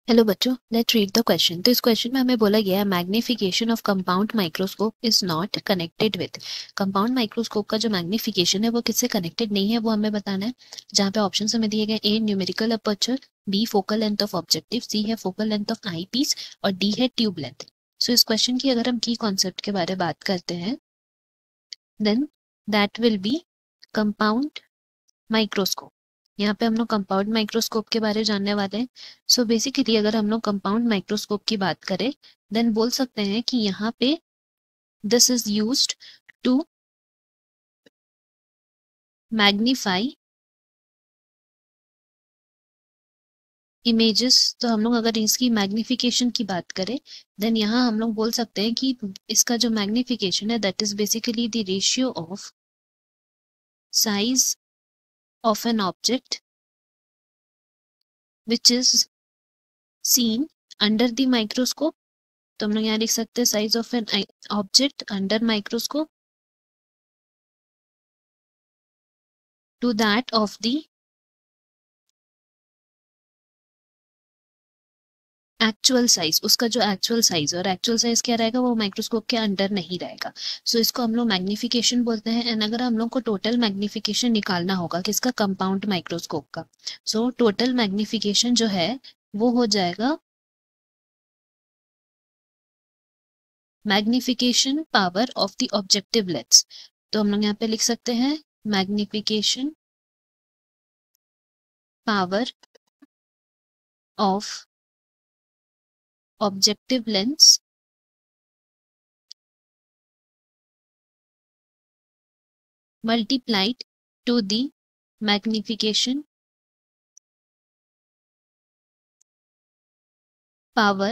Hello बच्चों, let's read the question. तो इस क्वेश्चन में हमें बोला गया है magnification of compound microscope is not connected with. Compound microscope का जो मैग्निफिकेशन है वो किससे कनेक्टेड नहीं है वो हमें बताना है। जहाँ पे ऑप्शन हमें दिए गए A numerical aperture, B focal length of objective, C है focal length of eyepiece और डी है ट्यूब लेंथ। सो इस क्वेश्चन की अगर हम की कॉन्सेप्ट के बारे में बात करते हैं then that will be compound microscope. यहाँ पे हम लोग कंपाउंड माइक्रोस्कोप के बारे में जानने वाले हैं। सो बेसिकली अगर हम लोग कंपाउंड माइक्रोस्कोप की बात करें देन बोल सकते हैं कि यहाँ पे this is used to magnify images. तो हम लोग अगर इसकी मैग्निफिकेशन की बात करें देन यहाँ हम लोग बोल सकते हैं कि इसका जो मैग्निफिकेशन है that is basically the ratio of size of an object which is seen under the microscope. तो हम लोग यहाँ लिख सकते हैं size of an object under microscope to that of the actual size. उसका जो एक्चुअल साइज और एक्चुअल साइज क्या रहेगा वो माइक्रोस्कोप के अंडर नहीं रहेगा। सो इसको हम लोग मैग्निफिकेशन बोलते हैं। एंड अगर हम लोग को टोटल मैग्निफिकेशन निकालना होगा किसका, कंपाउंड माइक्रोस्कोप का, सो टोटल मैग्निफिकेशन जो है वो हो जाएगा magnification power of the objective lens. तो हम लोग यहाँ पे लिख सकते हैं magnification power of objective lens multiplied to the magnification power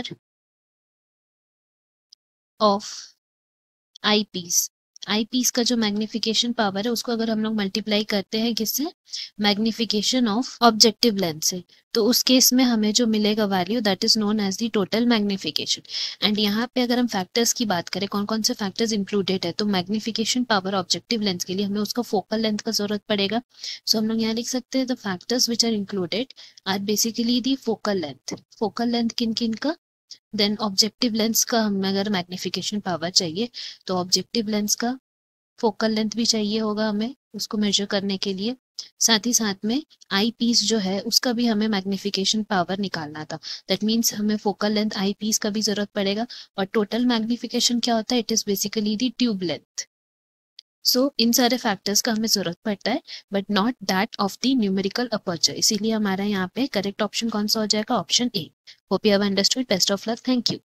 of eyepiece। Eyepiece का जो मैग्निफिकेशन पावर है उसको अगर हम लोग मल्टीप्लाई करते हैं किससे, मैग्निफिकेशन ऑफ ऑब्जेक्टिव लेंस से, तो उस केस में हमें जो मिलेगा value that is known as the total magnification. And यहाँ पे अगर हम फैक्टर्स की बात करें कौन कौन से फैक्टर्स इंक्लूडेड है, तो मैग्निफिकेशन पावर ऑब्जेक्टिव लेंस के लिए हमें उसका फोकल लेंथ का जरूरत पड़ेगा। सो हम लोग यहाँ लिख सकते हैं the factors which are included are basically the focal length. Focal length किन किन का, देन ऑब्जेक्टिव लेंस का हमें अगर मैग्निफिकेशन पावर चाहिए तो ऑब्जेक्टिव लेंस का फोकल लेंथ भी चाहिए होगा हमें उसको मेजर करने के लिए। साथ ही साथ में आई पीस जो है उसका भी हमें मैग्निफिकेशन पावर निकालना था। दैट मीन्स हमें फोकल लेंथ आई पीस का भी जरूरत पड़ेगा। और टोटल मैग्निफिकेशन क्या होता है, it is basically the tube length. So इन सारे फैक्टर्स का हमें जरूरत पड़ता है but not that of the numerical aperture. इसीलिए हमारा यहाँ पे करेक्ट ऑप्शन कौन सा हो जाएगा, option A. Hope you have understood. Best of luck, thank you.